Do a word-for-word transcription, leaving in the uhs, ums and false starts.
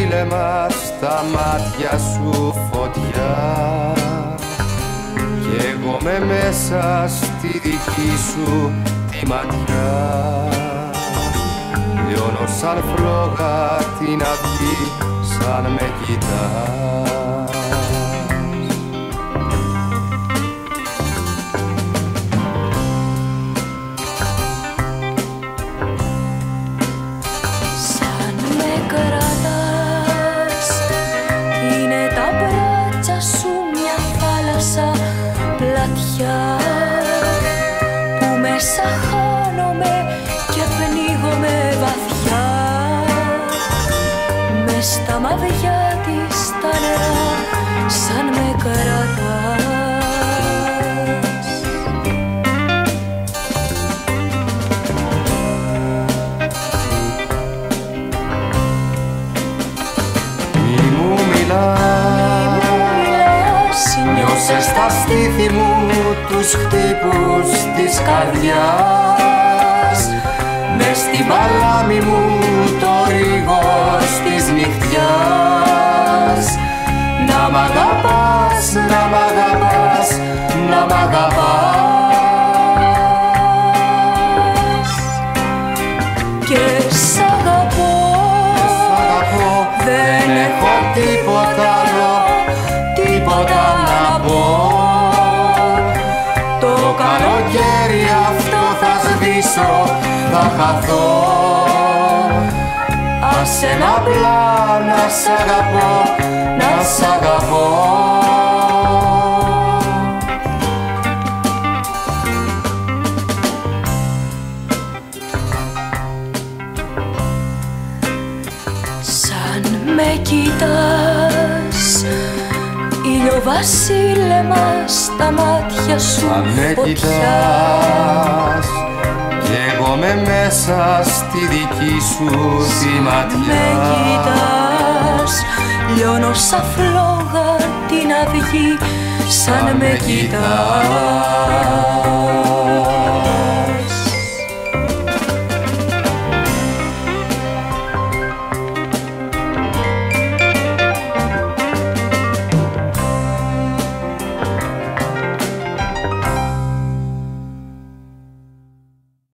βασίλεμα, στα μάτια σου φωτιά κι εγώ με μέσα στη δική σου τη ματιά. Λιώνω σαν φλόγα την αυγή, σαν με κοιτάς. Σαν με κρατάς, είναι τα μπράτσια σου μια θάλασσα πλατιά που μέσα χάνομαι και πνίγομαι βαθιά. Μες στα μαβιά της τα νερά σαν με κρατάς. Μη μου μιλάς, νιώσε στα στήθη μου τους χτύπους της καρδιάς. Μες στη παλάμη μου το ρίγος της νυχτιάς. Να μ' αγαπάς, να μ' αγαπάς, να μ' αγαπάς. Και σ' αγαπώ, δεν έχω τίποτα άλλο, τίποτα να πω. Το καλοκαίρι αυτό θα σβήσω, θα χαθώ. Άσε να απλά να σ' αγαπώ, να σ' αγαπώ. σαν με κοιτάς, ηλιοβασίλεμα στα μάτια σου Αν με φωτιά. κοιτάς κι εγώ με μέσα στη δική σου τη Με ματιά. κοιτάς, λιώνω σαν φλόγα την αυγή, σαν με κοιτάς.